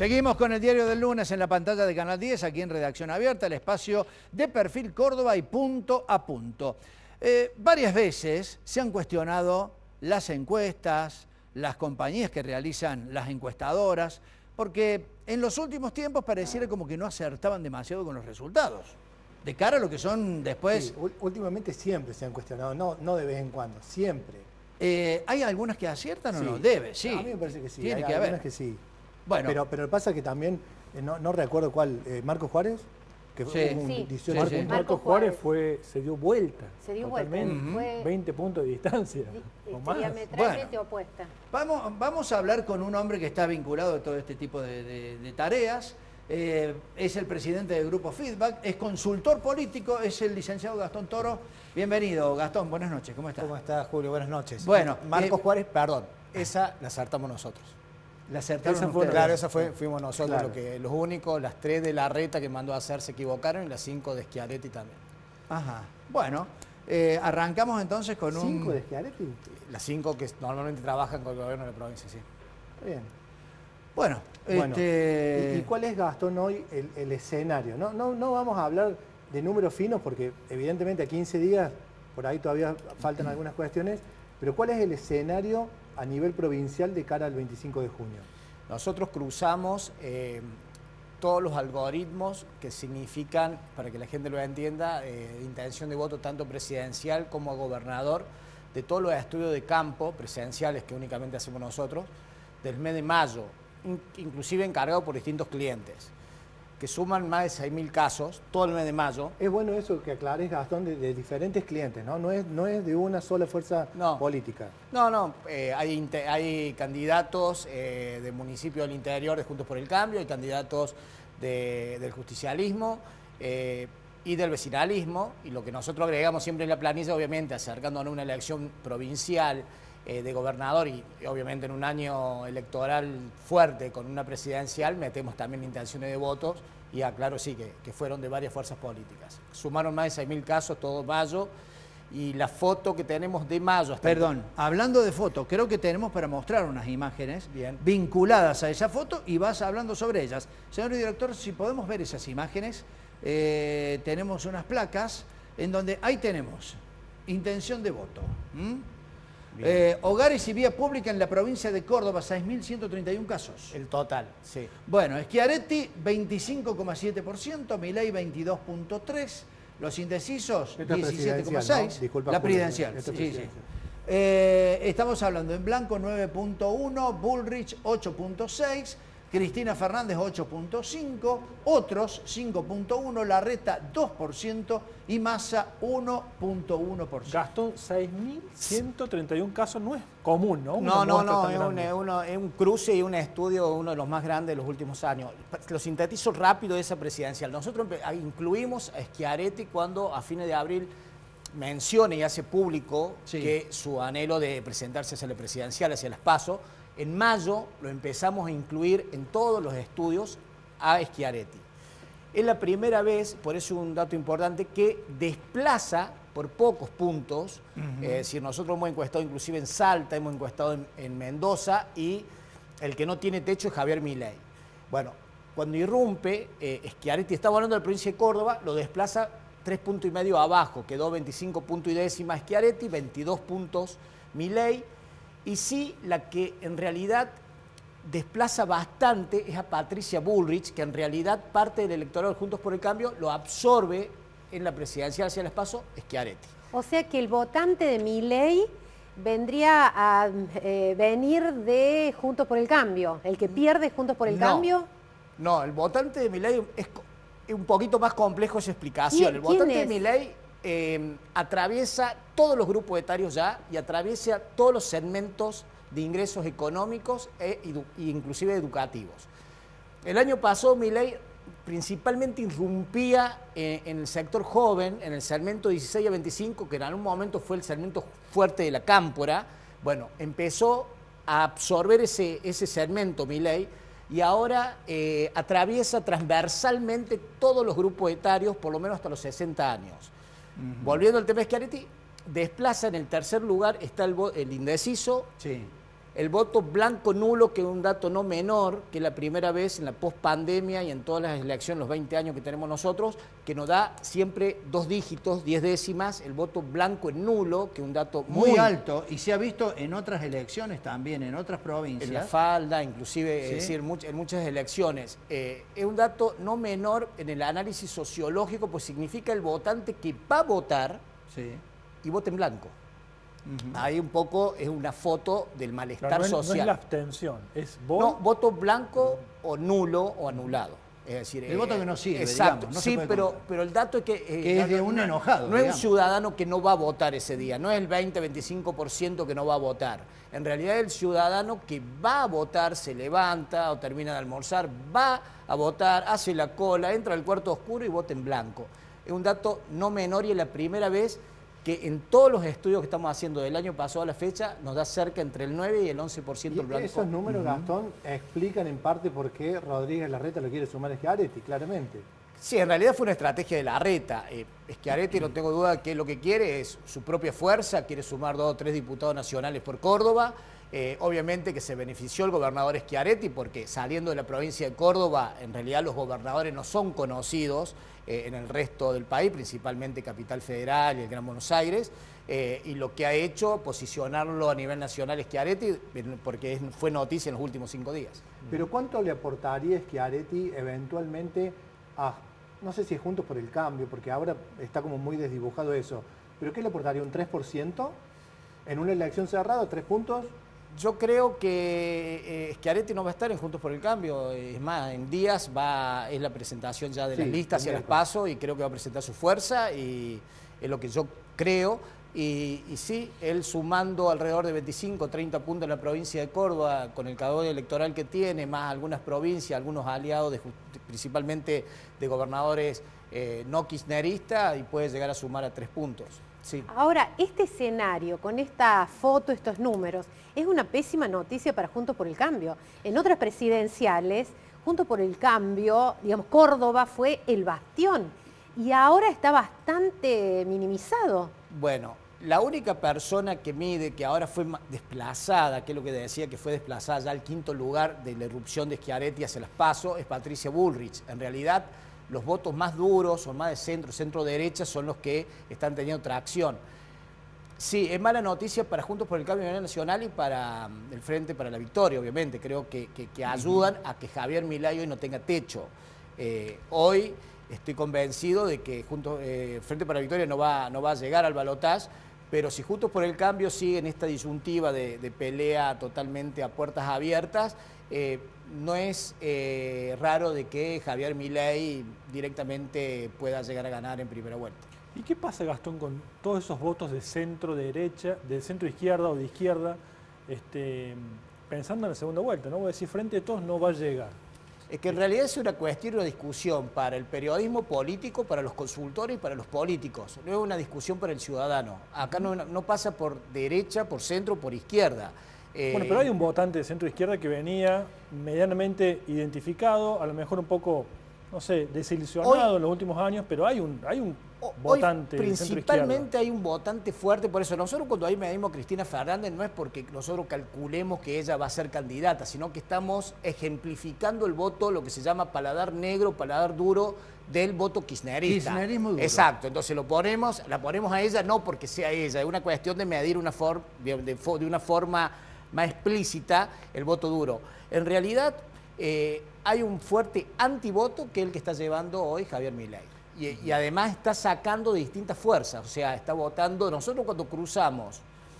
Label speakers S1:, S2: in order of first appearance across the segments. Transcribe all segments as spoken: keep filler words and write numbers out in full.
S1: Seguimos con el Diario del Lunes en la pantalla de Canal diez, aquí en Redacción Abierta, el espacio de Perfil Córdoba y Punto a Punto. Eh, varias veces se han cuestionado las encuestas, las compañías que realizan las encuestadoras, porque en los últimos tiempos pareciera como que no acertaban demasiado con los resultados, de cara a lo que son después...
S2: Sí, últimamente siempre se han cuestionado, no, no de vez en cuando, siempre.
S1: Eh, ¿Hay algunas que aciertan
S2: Sí.
S1: o no? Debe, sí.
S2: A mí me parece que sí,
S1: Tiene
S2: hay
S1: que
S2: algunas
S1: haber.
S2: que sí.
S1: Bueno.
S2: Pero, pero pasa que también, eh, no, no recuerdo cuál, eh, Marcos Juárez, que
S1: Sí.
S2: hubo un
S3: Sí.
S2: dieciocho
S1: Sí,
S2: puntos.
S1: sí.
S4: Marco,
S3: Marco
S4: Juárez,
S3: Juárez
S4: fue, se dio vuelta.
S3: Se dio vuelta,
S4: totalmente,
S3: fue-
S4: veinte puntos de distancia.
S3: Di-
S4: o más.
S3: diametralmente
S1: Bueno.
S3: opuesta.
S1: Vamos, vamos a hablar con un hombre que está vinculado a todo este tipo de, de- de tareas. Eh, es el presidente del Grupo Feedback, es consultor político, es el licenciado Gastón Toro. Bienvenido, Gastón, buenas noches, ¿cómo estás?
S5: ¿Cómo estás, Julio? Buenas noches.
S1: Bueno,
S5: Marcos
S1: eh,
S5: Juárez, perdón, esa la acertamos nosotros.
S1: La acertaron
S4: Esa fue-
S1: ustedes.
S5: Claro, esa fue, fuimos nosotros
S2: Claro.
S5: lo que, los únicos, las tres de Larreta que mandó a hacer se equivocaron y las cinco de Schiaretti también.
S1: Ajá, bueno, eh, arrancamos entonces con un...
S2: ¿Cinco de Schiaretti?
S5: Las cinco que normalmente trabajan con el gobierno de la provincia, sí.
S2: Está bien.
S1: Bueno,
S2: Bueno,
S1: este...
S2: ¿y, y cuál es, Gastón, hoy el, el escenario? No, no, no vamos a hablar de números finos porque evidentemente a quince días, por ahí todavía faltan algunas cuestiones, pero ¿cuál es el escenario a nivel provincial de cara al veinticinco de junio?
S5: Nosotros cruzamos eh, todos los algoritmos que significan, para que la gente lo entienda, eh, intención de voto tanto presidencial como a gobernador, de todos los estudios de campo presenciales que únicamente hacemos nosotros, del mes de mayo, in- inclusive encargados por distintos clientes, que suman más de seis mil casos todo el mes de mayo.
S2: Es bueno eso que aclares, Gastón, de, de diferentes clientes, ¿no? No es, no es de una sola fuerza
S5: No.
S2: política.
S5: No, no, eh, hay, inte- hay candidatos eh, de municipios del interior de Juntos por el Cambio, hay candidatos de- del justicialismo eh, y del vecinalismo, y lo que nosotros agregamos siempre en la planilla, obviamente, acercándonos a una elección provincial eh, de gobernador y, y obviamente en un año electoral fuerte con una presidencial, metemos también intenciones de votos y aclaro, sí, que, que fueron de varias fuerzas políticas. Sumaron más de seis mil casos todo mayo. Y la foto que tenemos de mayo hasta...
S1: Perdón, hablando de foto, creo que tenemos para mostrar unas imágenes
S5: Bien.
S1: vinculadas a esa foto y vas hablando sobre ellas. Señor director, si podemos ver esas imágenes, eh, tenemos unas placas en donde ahí tenemos intención de voto. ¿m? Eh, hogares y vía pública en la provincia de Córdoba, seis mil ciento treinta y uno casos.
S5: El total, sí.
S1: Bueno, Schiaretti veinticinco coma siete por ciento, Milei veintidós punto tres por ciento, los indecisos
S2: Esta es
S1: diecisiete coma
S2: presidencial,
S1: seis por
S2: ¿no?
S1: ciento,
S2: Disculpa,
S1: la
S2: Julio,
S1: presidencial.
S2: esta es
S1: sí, sí.
S2: presidencial.
S1: Eh, estamos hablando en blanco nueve punto uno, Bullrich ocho punto seis, Cristina Fernández ocho punto cinco, otros cinco punto uno, Larreta dos por ciento y Massa uno punto uno por ciento.
S4: Gastón, seis mil ciento treinta y uno casos no es común, ¿no? Una
S5: No, no,
S4: muestra
S5: no,
S4: tan
S5: es un,
S4: grande.
S5: es uno- es un cruce y un estudio, uno de los más grandes de los últimos años. Lo sintetizo rápido de esa presidencial. Nosotros empe- a- incluimos a Schiaretti cuando a fines de abril menciona y hace público
S1: Sí.
S5: que su anhelo de presentarse hacia la presidencial, hacia las PASO. En mayo lo empezamos a incluir en todos los estudios a Schiaretti. Es la primera vez, por eso es un dato importante, que desplaza por pocos puntos, es decir, nosotros hemos encuestado inclusive en Salta, hemos encuestado en, en Mendoza y el que no tiene techo es Javier Milei. Bueno, cuando irrumpe, eh, Schiaretti, estamos hablando de la provincia de Córdoba, lo desplaza tres puntos y medio abajo, quedó veinticinco puntos y décima Schiaretti, veintidós puntos Milei, y sí, la que en realidad desplaza bastante es a Patricia Bullrich, que en realidad parte del electorado de Juntos por el Cambio lo absorbe en la presidencial hacia el paso Schiaretti.
S3: O sea que el votante de Milei vendría a eh, venir de Juntos por el Cambio. El que pierde Juntos por el
S5: No.
S3: Cambio.
S5: No, el votante de Milei es, co- es un poquito más complejo esa explicación.
S3: ¿Quién-
S5: El votante
S3: quién
S5: de
S3: es?
S5: Milei eh, atraviesa todos los grupos etarios ya y atraviesa todos los segmentos de ingresos económicos e edu- e inclusive educativos. El año pasado Milei principalmente irrumpía en, en el sector joven, en el segmento dieciséis a veinticinco, que en algún momento fue el segmento fuerte de la cámpora. Bueno, empezó a absorber ese, ese segmento Milei y ahora eh, atraviesa transversalmente todos los grupos etarios, por lo menos hasta los sesenta años. Uh-huh. Volviendo al tema de Schiaretti, desplaza en el tercer lugar, está el, el indeciso,
S1: Sí.
S5: El voto blanco nulo, que es un dato no menor, que es la primera vez en la pospandemia y en todas las elecciones, los veinte años que tenemos nosotros, que nos da siempre dos dígitos, diez décimas, el voto blanco en nulo, que es un dato muy,
S1: muy alto, y se ha visto en otras elecciones también, en otras provincias.
S5: En La Falda, inclusive,
S1: ¿Sí?
S5: es decir, en muchas elecciones. Eh, es un dato no menor en el análisis sociológico, pues significa el votante que va a votar
S1: Sí.
S5: y vota en blanco.
S1: Uh-huh.
S5: Ahí un poco es una foto del malestar
S4: Claro, no, es,
S5: social.
S4: no es la abstención, es voto.
S5: No, voto blanco o nulo o anulado. Es decir,
S1: el voto que no sirve,
S5: exacto,
S1: digamos, no se
S5: sí,
S1: puede
S5: pero,
S1: comprar.
S5: pero el dato es que... eh,
S1: Que es
S5: no,
S1: de
S5: no,
S1: un
S5: no,
S1: enojado,
S5: No es un
S1: digamos.
S5: ciudadano que no va a votar ese día, no es el veinte, veinticinco por ciento que no va a votar. En realidad el ciudadano que va a votar se levanta o termina de almorzar, va a votar, hace la cola, entra al cuarto oscuro y vota en blanco. Es un dato no menor y es la primera vez que en todos los estudios que estamos haciendo del año pasado a la fecha nos da cerca entre el nueve y el once por ciento el
S2: Y
S5: blanco.
S2: esos números, Gastón, explican en parte por qué Rodríguez Larreta lo quiere sumar a Schiaretti, claramente.
S5: Sí, en realidad fue una estrategia de Larreta. Eh, Schiaretti, no tengo duda que lo que quiere es su propia fuerza, quiere sumar dos o tres diputados nacionales por Córdoba. Eh, obviamente que se benefició el gobernador Schiaretti porque saliendo de la provincia de Córdoba, en realidad los gobernadores no son conocidos eh, en el resto del país, principalmente Capital Federal y el Gran Buenos Aires, eh, y lo que ha hecho posicionarlo a nivel nacional Schiaretti, porque es, fue noticia en los últimos cinco días.
S2: Pero ¿cuánto le aportaría Schiaretti eventualmente a, no sé si es Juntos por el Cambio, porque ahora está como muy desdibujado eso, pero qué le aportaría, un tres por ciento en una elección cerrada, tres puntos?
S5: Yo creo que eh, Schiaretti no va a estar en Juntos por el Cambio, es más, en días va, es la presentación ya de
S2: Sí,
S5: las listas hacia el paso y creo que va a presentar su fuerza y es lo que yo creo. Y, y sí, él sumando alrededor de veinticinco, treinta puntos en la provincia de Córdoba, con el caudal electoral que tiene, más algunas provincias, algunos aliados, de, principalmente de gobernadores eh, no kirchneristas, y puede llegar a sumar a tres puntos. Sí.
S3: Ahora, este escenario, con esta foto, estos números, es una pésima noticia para Juntos por el Cambio. En otras presidenciales, Juntos por el Cambio, digamos, Córdoba fue el bastión y ahora está bastante minimizado.
S5: Bueno, la única persona que mide que ahora fue desplazada, que es lo que decía que fue desplazada ya al quinto lugar de la irrupción de Schiaretti hacia las PASO, es Patricia Bullrich. En realidad, los votos más duros o más de centro, centro-derecha son los que están teniendo tracción. Sí, es mala noticia para Juntos por el Cambio a nivel nacional y para el Frente para la Victoria, obviamente. Creo que, que, que ayudan a que Javier Milei hoy no tenga techo. Eh, hoy estoy convencido de que Juntos, eh, Frente para la Victoria no va, no va a llegar al balotaje, pero si Juntos por el Cambio sigue en esta disyuntiva de, de pelea totalmente a puertas abiertas, eh, no es eh, raro de que Javier Milei directamente pueda llegar a ganar en primera vuelta.
S4: ¿Y qué pasa, Gastón, con todos esos votos de centro derecha, de centro izquierda o de izquierda, este, pensando en la segunda vuelta? ¿No? Voy a decir, Frente de Todos no va a llegar.
S5: Es que en realidad es una cuestión, una discusión para el periodismo político, para los consultores y para los políticos. No es una discusión para el ciudadano. Acá no, no pasa por derecha, por centro, por izquierda. Eh,
S4: Bueno, pero hay un votante de centro izquierda que venía medianamente identificado, a lo mejor un poco, no sé, desilusionado
S5: hoy,
S4: en los últimos años, pero hay un, hay un
S5: hoy
S4: votante de centro izquierda.
S5: Principalmente hay un votante fuerte, por eso nosotros cuando ahí medimos a Cristina Fernández no es porque nosotros calculemos que ella va a ser candidata, sino que estamos ejemplificando el voto, lo que se llama paladar negro, paladar duro, del voto kirchnerista.
S1: Kirchnerismo duro.
S5: Exacto, entonces lo ponemos, la ponemos a ella no porque sea ella, es una cuestión de medir una for, de, de, de una forma más explícita el voto duro. En realidad eh, hay un fuerte antivoto que es el que está llevando hoy Javier Milei. Y, y además está sacando de distintas fuerzas, o sea, está votando, nosotros cuando cruzamos,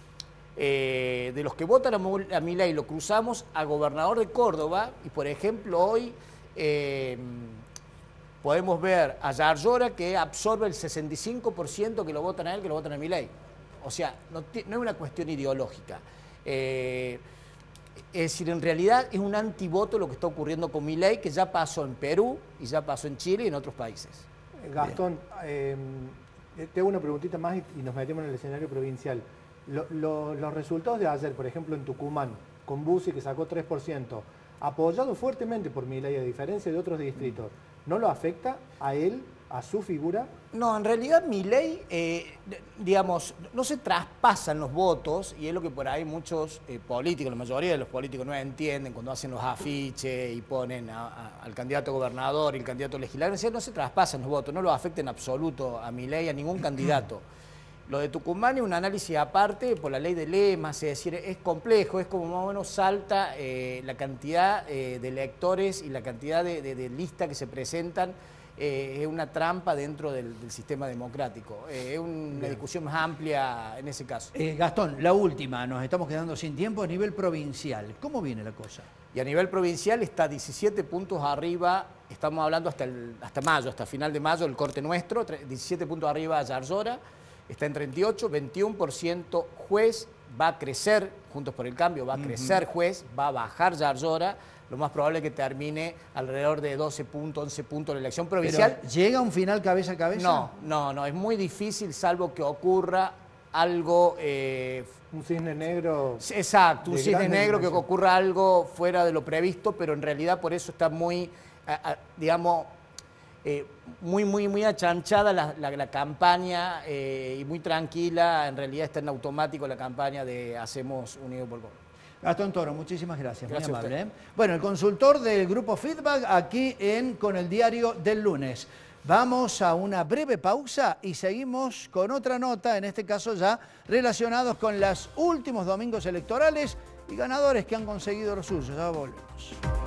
S5: eh, de los que votan a, a Milei, lo cruzamos a gobernador de Córdoba, y por ejemplo hoy eh, podemos ver a Yarlora que absorbe el sesenta y cinco por ciento que lo votan a él, que lo votan a Milei. O sea, no, no es una cuestión ideológica. Eh, es decir, en realidad es un antivoto lo que está ocurriendo con Milei, que ya pasó en Perú y ya pasó en Chile y en otros países.
S2: Gastón, eh, te hago una preguntita más y, y nos metemos en el escenario provincial. Lo, lo, los resultados de ayer, por ejemplo, en Tucumán, con Bussi, que sacó tres por ciento, apoyado fuertemente por Milei, a diferencia de otros distritos, ¿no lo afecta a él a su figura?
S5: No, en realidad Milei, eh, digamos, no se traspasan los votos y es lo que por ahí muchos eh, políticos, la mayoría de los políticos no entienden cuando hacen los afiches y ponen a, a, al candidato gobernador y el candidato legislador, no se traspasan los votos, no lo afecta en absoluto a Milei, a ningún candidato. Lo de Tucumán es un análisis aparte por la ley de lemas, es decir, es complejo, es como más o menos salta eh, la cantidad eh, de electores y la cantidad de, de, de listas que se presentan. Eh, es una trampa dentro del, del sistema democrático. Eh, es una Bien. discusión más amplia en ese caso.
S1: Eh, Gastón, la última, nos estamos quedando sin tiempo a nivel provincial. ¿Cómo viene la cosa?
S5: Y a nivel provincial está diecisiete puntos arriba, estamos hablando hasta, el, hasta mayo, hasta final de mayo, el corte nuestro, diecisiete puntos arriba Yarzora, está en treinta y ocho, veintiuno por ciento Juez, va a crecer, Juntos por el Cambio, va a crecer uh-huh. Juez, va a bajar Yarzora. Lo más probable es que termine alrededor de doce puntos, once puntos la elección provincial.
S1: ¿Pero llega a un final cabeza a cabeza?
S5: No, no, no, es muy difícil salvo que ocurra algo... Eh,
S2: un cisne negro.
S5: Exacto, un cisne negro, que ocurra algo fuera de lo previsto, pero en realidad por eso está muy, a, a, digamos, eh, muy, muy, muy achanchada la, la, la campaña eh, y muy tranquila. En realidad está en automático la campaña de Hacemos Unido por Gol.
S1: Gastón Toro, muchísimas gracias,
S5: gracias
S1: muy amable. ¿eh? Bueno, el consultor del Grupo Feedback aquí en Con el Diario del Lunes. Vamos a una breve pausa y seguimos con otra nota, en este caso ya relacionados con los últimos domingos electorales y ganadores que han conseguido los suyos. Ya volvemos.